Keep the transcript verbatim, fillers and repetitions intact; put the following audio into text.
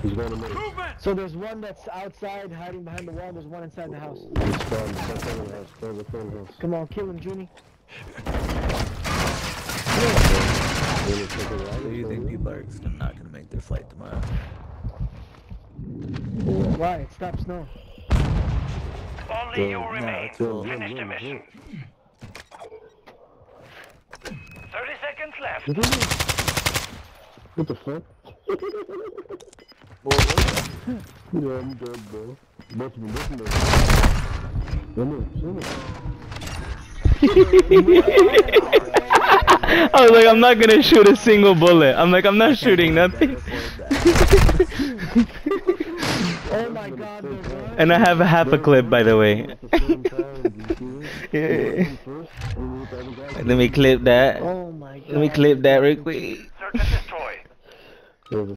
He's going to middle. So there's one that's outside, hiding behind the wall. There's one inside the house. He's spawned. He's in front of the house. Spawned in front of the house. Come on, kill him, Junie. Do you think people are not gonna make their flight tomorrow? Why? It stops snow. Only you No, remain. it's cool. Finish the mission. Thirty seconds left. What the fuck? Yeah, I'm dead, bro. Both of them, both of them. Come on, come on. I was like, I'm not gonna shoot a single bullet. I'm like, I'm not shooting nothing. Oh my god, there's one. And I have a half a clip, by the way. Let me clip that. Oh my god. Let me clip that real quick. Search and destroy.